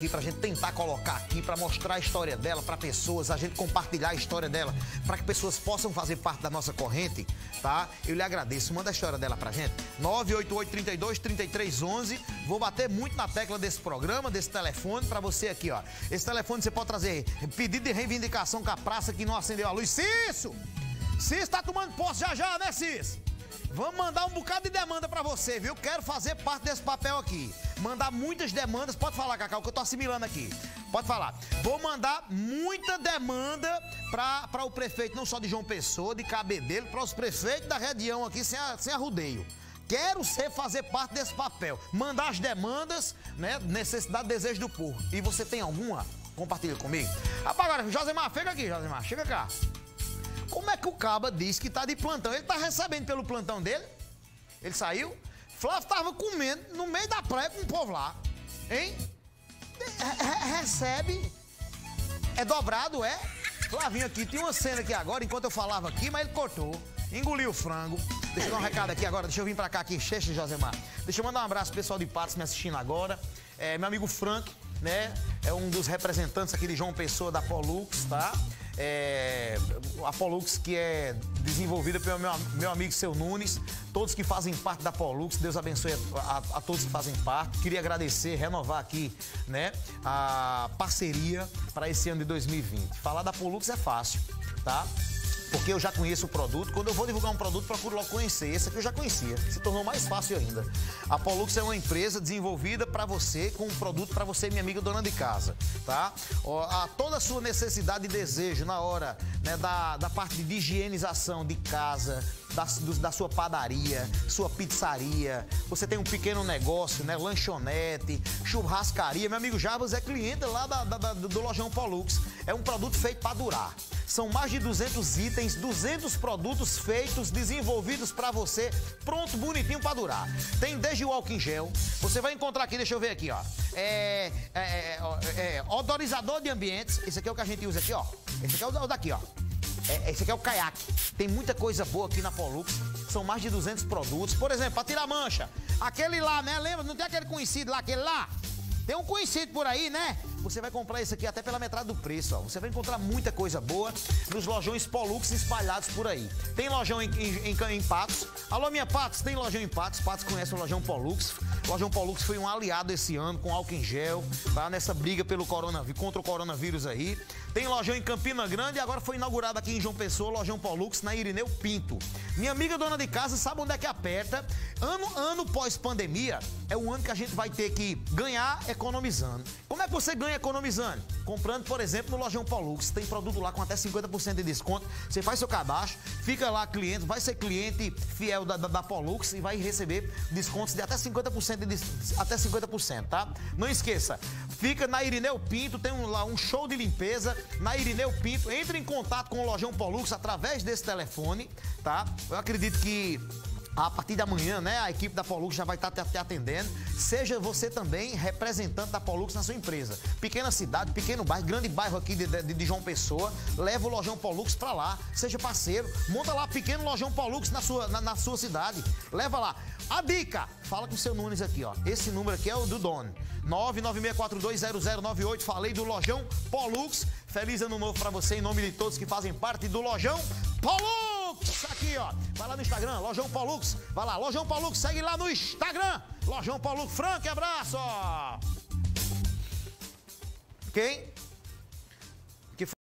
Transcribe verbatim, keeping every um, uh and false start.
aqui pra gente tentar colocar aqui, pra mostrar a história dela pra pessoas, a gente compartilhar a história dela, pra que pessoas possam fazer parte da nossa corrente, tá? Eu lhe agradeço. Manda a história dela pra gente. nove oito oito, trinta e dois, trinta e três, onze. Vou bater muito na tecla desse programa, desse telefone, pra você aqui, ó. Esse telefone você pode trazer pedido de reivindicação com a praça que não acendeu a luz. Cício! Cício tá tomando posse já já, né, Cício? Vamos mandar um bocado de demanda pra você, viu? Quero fazer parte desse papel aqui. Mandar muitas demandas. Pode falar, Cacau, que eu tô assimilando aqui. Pode falar. Vou mandar muita demanda para o prefeito, não só de João Pessoa, de Cabedelo, para os prefeitos da região aqui, sem, a, sem arrudeio. Quero ser, fazer parte desse papel. Mandar as demandas, né? Necessidade, desejo do povo. E você tem alguma? Compartilha comigo. Rapaz, agora, Josemar, fica aqui, Josemar. Chega cá. Como é que o Caba diz que tá de plantão? Ele tá recebendo pelo plantão dele? Ele saiu? Flávio tava comendo no meio da praia com o povo lá. Hein? Re recebe. É dobrado, é? Flavinho aqui, tinha uma cena aqui agora, enquanto eu falava aqui, mas ele cortou. Engoliu o frango. Deixa eu dar um recado aqui agora, deixa eu vir pra cá aqui, Cheche Josemar. Deixa eu mandar um abraço pro pessoal de Patos me assistindo agora. É, meu amigo Frank, né? É um dos representantes aqui de João Pessoa da Pollux, tá? É, a Pollux que é desenvolvida pelo meu, meu amigo Seu Nunes, todos que fazem parte da Pollux, Deus abençoe a, a, a todos que fazem parte. Queria agradecer, renovar aqui, né, a parceria para esse ano de dois mil e vinte. Falar da Pollux é fácil, tá? Porque eu já conheço o produto. Quando eu vou divulgar um produto, procuro logo conhecer. Esse aqui eu já conhecia. Se tornou mais fácil ainda. A Pollux é uma empresa desenvolvida para você, com um produto para você, minha amiga dona de casa, tá? A toda a sua necessidade e desejo na hora, né, da, da parte de higienização de casa, da, do, da sua padaria, sua pizzaria. Você tem um pequeno negócio, né? Lanchonete, churrascaria. Meu amigo Jarbas é cliente lá da, da, da, do Lojão Pollux. É um produto feito para durar. São mais de duzentos itens, duzentos produtos feitos, desenvolvidos para você, pronto, bonitinho para durar. Tem desde o álcool em gel, você vai encontrar aqui, deixa eu ver aqui, ó. É, é, é, é odorizador de ambientes, esse aqui é o que a gente usa aqui, ó. Esse aqui é o daqui, ó. É, esse aqui é o caiaque. Tem muita coisa boa aqui na Pollux. São mais de duzentos produtos. Por exemplo, para tirar mancha. Aquele lá, né? Lembra? Não tem aquele conhecido lá, aquele lá? Tem um conhecido por aí, né? Você vai comprar isso aqui até pela metade do preço, ó. Você vai encontrar muita coisa boa nos lojões Pollux espalhados por aí. Tem lojão em, em, em, em Patos. Alô, minha Patos, tem lojão em Patos. Patos conhece o lojão Pollux. O lojão Pollux foi um aliado esse ano com álcool em gel, tá? Nessa briga pelo coronavírus, contra o coronavírus aí. Tem lojão em Campina Grande e agora foi inaugurado aqui em João Pessoa, lojão Pollux, na Irineu Pinto. Minha amiga dona de casa sabe onde é que aperta. Ano, ano pós-pandemia, é o ano que a gente vai ter que ganhar economizando. Como é que você ganha economizando? Comprando, por exemplo, no lojão Pollux. Tem produto lá com até cinquenta por cento de desconto. Você faz seu cadastro, fica lá cliente, vai ser cliente fiel da, da, da Pollux e vai receber descontos de até cinquenta por cento, de, até cinquenta por cento, tá? Não esqueça, fica na Irineu Pinto, tem um, lá um show de limpeza na Irineu Pinto. Entre em contato com o lojão Pollux através desse telefone, tá? Eu acredito que a partir de amanhã, né, a equipe da Pollux já vai estar te atendendo. Seja você também representante da Pollux na sua empresa. Pequena cidade, pequeno bairro, grande bairro aqui de, de, de João Pessoa, leva o lojão Pollux pra lá. Seja parceiro, monta lá pequeno lojão Pollux na sua, na, na sua cidade. Leva lá. A dica, fala com o seu Nunes aqui, ó. Esse número aqui é o do Doni. nove nove seis quatro dois zero zero nove oito. Falei do lojão Pollux. Feliz ano novo pra você em nome de todos que fazem parte do lojão Pollux. Aqui, ó. Vai lá no Instagram, Lojão Pollux. Vai lá, Lojão Pollux, segue lá no Instagram. Lojão Pollux, Frank, abraço. Quem?